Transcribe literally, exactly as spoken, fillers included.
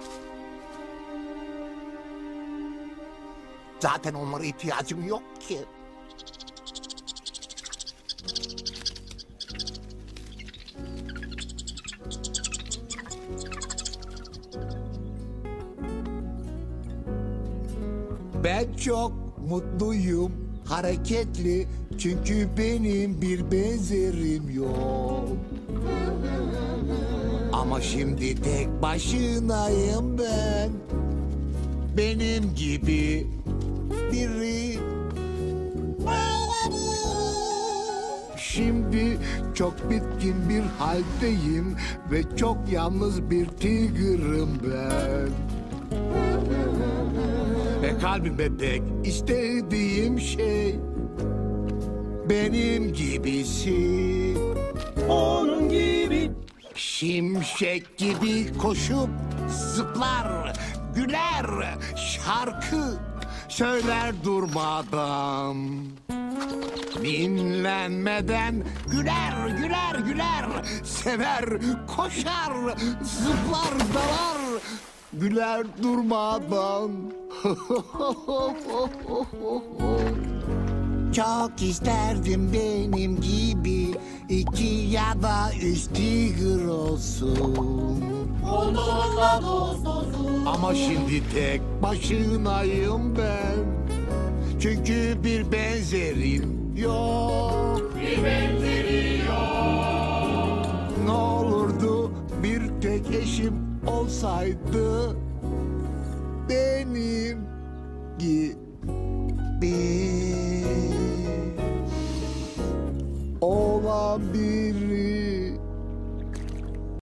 Zaten onlara ihtiyacım yok ki. Ben çok mutluyum, hareketli, çünkü benim bir benzerim yok. Ama şimdi tek başınayım ben. Benim gibi biri. Şimdi çok bitkin bir haldeyim ve çok yalnız bir tigırım ben. Ve kalbime pek istediğim şey benim gibisi. Onun gibi. Şimşek gibi koşup zıplar, güler, şarkı söyler durmadan. Dinlenmeden güler, güler, güler, sever, koşar, zıplar, dalar, güler durmadan. Çok isterdim benim gibi iki ya da üç tiger olsun. Onlarla dost olsun. Ama şimdi tek başınayım ben. Çünkü bir benzerim yok. Bir benzeri yok. Ne olurdu bir tek eşim olsaydı benim gibi.